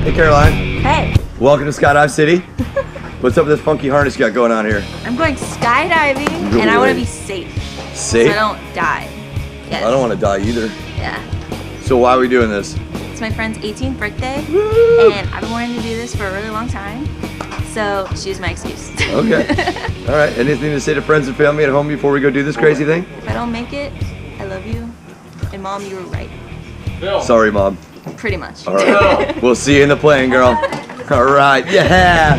Hey Caroline. Hey. Welcome to Skydive City. What's up with this funky harness you got going on here? I'm going skydiving and I want to be safe. Safe? So I don't die. Yes. I don't want to die either. Yeah. So why are we doing this? It's my friend's 18th birthday. Woo! And I've been wanting to do this for a really long time. So she's my excuse. Okay. All right. Anything to say to friends and family at home before we go do this crazy thing? If I don't make it, I love you. And Mom, you were right. Sorry, Mom. Pretty much. All right. We'll see you in the plane, girl. All right. Yeah.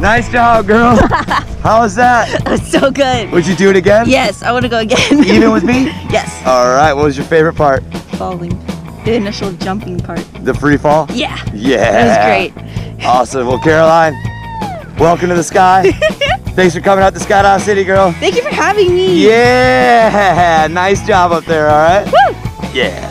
Nice job, girl. How was that? That's so good. Would you do it again? Yes, I want to go again. Even with me? Yes. All right, what was your favorite part? Falling. The initial jumping part. The free fall? Yeah. Yeah. It was great. Awesome. Well, Caroline, welcome to the sky. Thanks for coming out to Skydive City, girl. Thank you for having me. Yeah. Nice job up there, all right? Woo! Yeah.